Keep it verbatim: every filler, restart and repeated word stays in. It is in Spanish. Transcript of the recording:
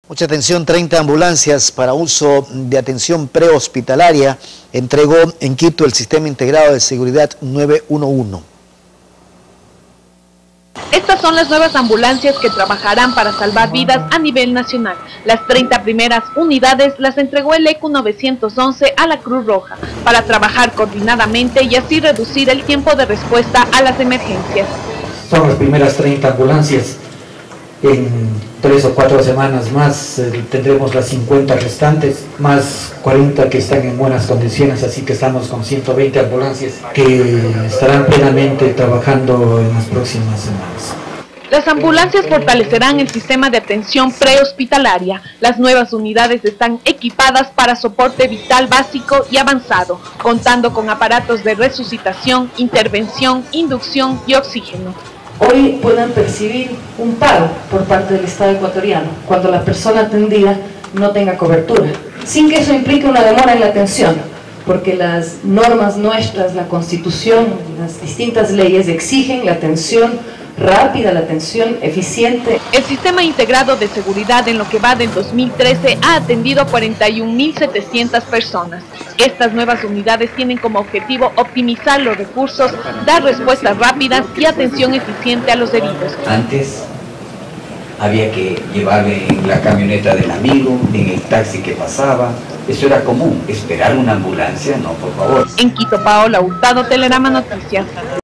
Mucha atención, treinta ambulancias para uso de atención prehospitalaria entregó en Quito el Sistema Integrado de Seguridad nueve uno uno. Estas son las nuevas ambulancias que trabajarán para salvar vidas a nivel nacional. Las treinta primeras unidades las entregó el E Q novecientos once a la Cruz Roja para trabajar coordinadamente y así reducir el tiempo de respuesta a las emergencias. Son las primeras treinta ambulancias. En tres o cuatro semanas más eh, tendremos las cincuenta restantes, más cuarenta que están en buenas condiciones, así que estamos con ciento veinte ambulancias que estarán plenamente trabajando en las próximas semanas. Las ambulancias fortalecerán el sistema de atención prehospitalaria. Las nuevas unidades están equipadas para soporte vital básico y avanzado, contando con aparatos de resucitación, intervención, inducción y oxígeno. Hoy pueden percibir un paro por parte del Estado ecuatoriano cuando la persona atendida no tenga cobertura, sin que eso implique una demora en la atención, porque las normas nuestras, la Constitución, las distintas leyes exigen la atención rápida, la atención eficiente. El Sistema Integrado de Seguridad en lo que va del dos mil trece ha atendido a cuarenta y un mil setecientas personas. Estas nuevas unidades tienen como objetivo optimizar los recursos, dar respuestas rápidas y atención eficiente a los heridos. Antes había que llevarle en la camioneta del amigo, en el taxi que pasaba. Eso era común. Esperar una ambulancia, no, por favor. En Quito, Paola Hurtado, Telerama Noticias.